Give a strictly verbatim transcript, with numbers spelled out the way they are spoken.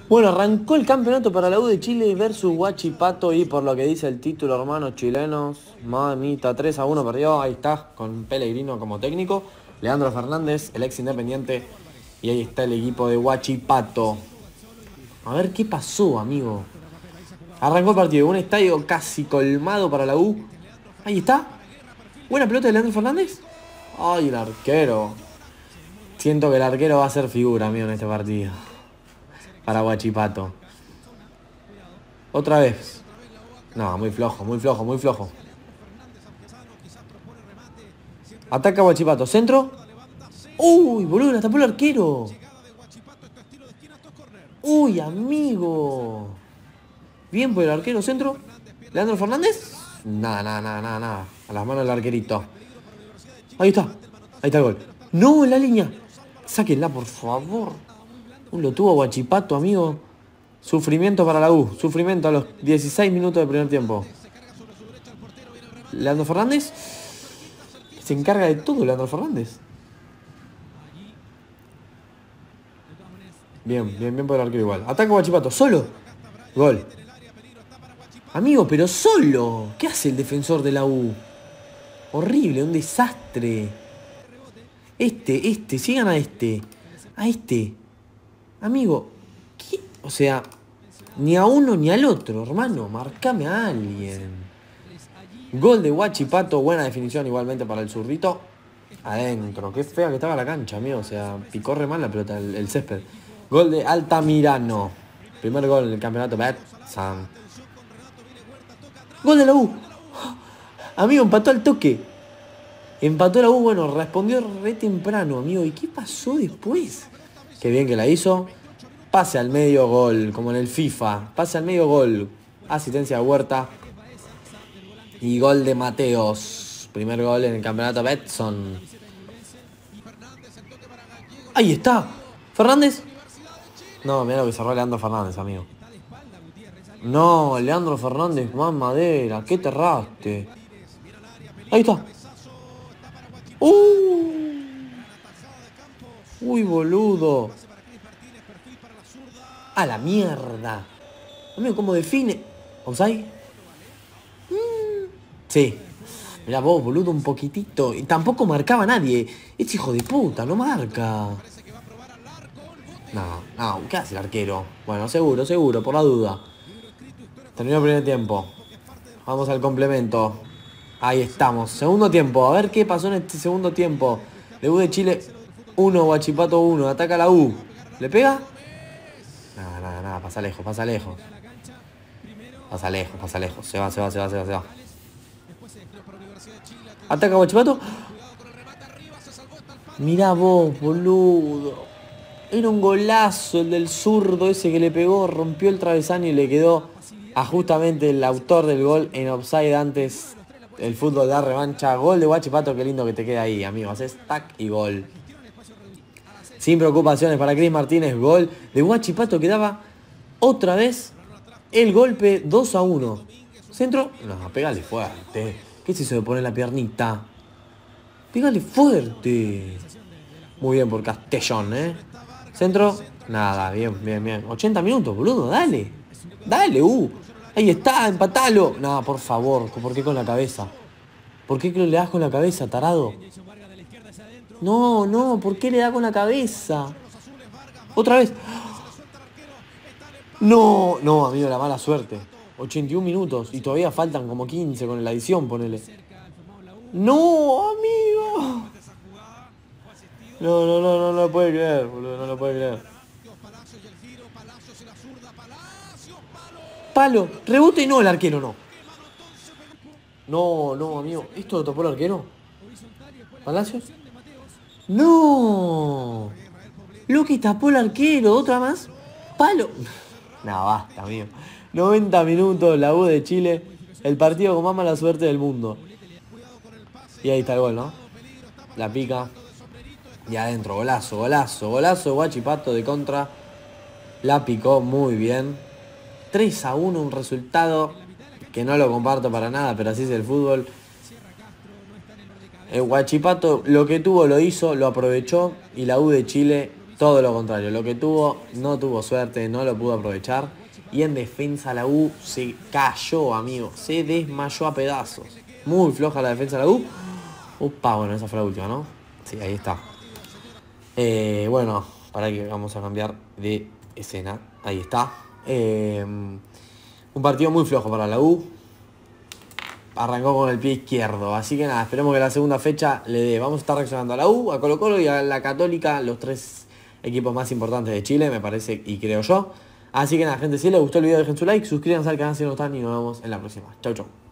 Bueno, arrancó el campeonato para la U de Chile versus Huachipato y por lo que dice el título, hermanos chilenos, mamita, tres a uno perdió, ahí está, con Pellegrino como técnico, Leandro Fernández, el ex Independiente, y ahí está el equipo de Huachipato. A ver qué pasó, amigo. Arrancó el partido, un estadio casi colmado para la U. Ahí está. Buena pelota de Leandro Fernández. Ay, el arquero. Siento que el arquero va a ser figura, amigo, en este partido. Para Huachipato. Otra vez. No, muy flojo, muy flojo, muy flojo. Ataca Huachipato. Centro. Uy, boludo, la tapó el arquero. Uy, amigo. Bien por el arquero. Centro. Leandro Fernández. Nada, nada, nada, nada, nada. A las manos del arquerito. Ahí está. Ahí está el gol. No, en la línea. Sáquenla, por favor. Uh, lo tuvo Huachipato, amigo. Sufrimiento para la U. Sufrimiento a los dieciséis minutos del primer tiempo. Leandro Fernández. Se encarga de todo Leandro Fernández. Bien, bien, bien por el arquero igual. Ataca Huachipato. Solo. Gol. Amigo, pero solo. ¿Qué hace el defensor de la U? Horrible, un desastre. Este, este, sigan a este. A este. Amigo, ¿qué? O sea, ni a uno ni al otro, hermano. Marcame a alguien. Gol de Huachipato, buena definición igualmente para el zurdito. Adentro, qué fea que estaba la cancha, amigo. O sea, picó re mal la pelota, el, el césped. Gol de Altamirano. Primer gol en el campeonato. Betson. Gol de la U. Amigo, empató al toque. Empató la U, bueno, respondió re temprano, amigo. ¿Y qué pasó después? Qué bien que la hizo. Pase al medio, gol, como en el FIFA. Pase al medio, gol. Asistencia de Huerta. Y gol de Mateos. Primer gol en el campeonato Betson. Ahí está. Fernández. No, mira lo que cerró Leandro Fernández, amigo. No, Leandro Fernández, más madera. ¿Qué te erraste? Ahí está. Uh. Uy, boludo. A la mierda. Amigo, ¿cómo define? ¿Offside? Mm. Sí. Mirá vos, boludo, un poquitito. Y tampoco marcaba a nadie. Este hijo de puta, no marca. No, no, ¿qué hace el arquero? Bueno, seguro, seguro, por la duda. Terminó el primer tiempo. Vamos al complemento. Ahí estamos. Segundo tiempo. A ver qué pasó en este segundo tiempo. La U de Chile uno, Huachipato uno. Ataca la U. ¿Le pega? Nada, nada, nada. Pasa lejos, pasa lejos. Pasa lejos, pasa lejos. Se va, se va, se va, se va, se va. Ataca Huachipato. Mirá vos, boludo. Era un golazo el del zurdo ese que le pegó. Rompió el travesaño y le quedó a justamente el autor del gol en offside antes. El fútbol da revancha. Gol de Huachipato, qué lindo que te queda ahí, amigo. Haces tac y gol. Sin preocupaciones para Cris Martínez. Gol de Huachipato que daba otra vez el golpe dos a uno. Centro. No, pégale fuerte. ¿Qué es eso de poner la piernita? Pégale fuerte. Muy bien por Castellón, ¿eh? Centro. Nada, bien, bien, bien. ochenta minutos, boludo, dale. Dale, uh. Ahí está, empatalo. No, por favor, ¿por qué con la cabeza? ¿Por qué le das con la cabeza, tarado? No, no, ¿por qué le da con la cabeza? Otra vez. No, no, amigo, la mala suerte. ochenta y un minutos y todavía faltan como quince con la edición, ponele. No, amigo. No, no, no, no, no lo puede creer, boludo, no lo puede creer. Palo, rebote y no, el arquero no. No, no, amigo. ¿Esto lo topó el arquero? ¿Palacios? ¡No! Lo que tapó el arquero, otra más. ¡Palo! No, basta, amigo. noventa minutos, la U de Chile. El partido con más mala suerte del mundo. Y ahí está el gol, ¿no? La pica. Y adentro, golazo, golazo, golazo. Huachipato de contra. La picó muy bien. tres a uno, un resultado que no lo comparto para nada, pero así es el fútbol. El Huachipato lo que tuvo lo hizo, lo aprovechó y la U de Chile Todo lo contrario, lo que tuvo, no tuvo suerte, no lo pudo aprovechar. Y en defensa la U se cayó, amigo. Se desmayó a pedazos. Muy floja la defensa de la U. Upa, bueno, esa fue la última, ¿no? Sí, ahí está. Eh, bueno, para que vamos a cambiar de escena. Ahí está. Eh, un partido muy flojo para la U. Arrancó con el pie izquierdo. Así que nada, esperemos que la segunda fecha le dé. Vamos a estar reaccionando a la U, a Colo Colo y a la Católica. Los tres equipos más importantes de Chile, me parece y creo yo. Así que nada, gente, si les gustó el video dejen su like, suscríbanse al canal si no están y nos vemos en la próxima. Chau, chau.